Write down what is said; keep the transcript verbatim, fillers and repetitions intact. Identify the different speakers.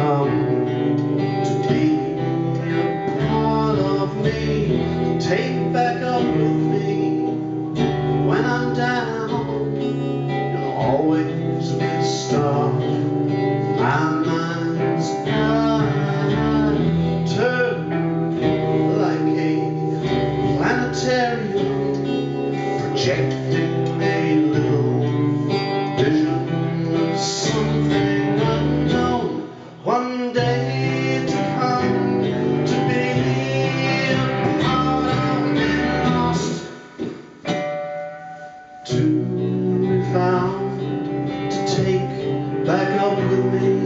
Speaker 1: come to be a part of me. Take back up with me when I'm down. You'll always be a star. My mind's high, turned like a planetarium, projecting a little vision of something unknown, one day to come, to be a part of me, lost, to be found, to take back up with me.